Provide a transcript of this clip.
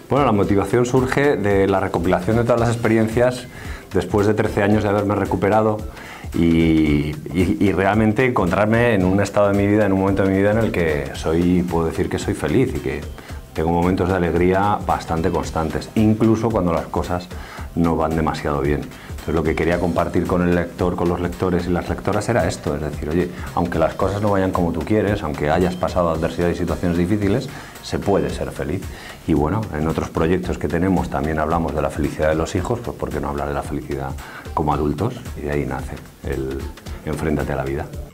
Bueno, la motivación surge de la recopilación de todas las experiencias después de 13 años de haberme recuperado y realmente encontrarme en un estado de mi vida, en un momento de mi vida en el que puedo decir que soy feliz y que tengo momentos de alegría bastante constantes, incluso cuando las cosas no van demasiado bien. Entonces lo que quería compartir con el lector, con los lectores y las lectoras era esto, es decir, oye, aunque las cosas no vayan como tú quieres, aunque hayas pasado adversidades y situaciones difíciles, se puede ser feliz. Y bueno, en otros proyectos que tenemos también hablamos de la felicidad de los hijos, pues ¿por qué no hablar de la felicidad como adultos? Y de ahí nace el Enfréntate a la vida.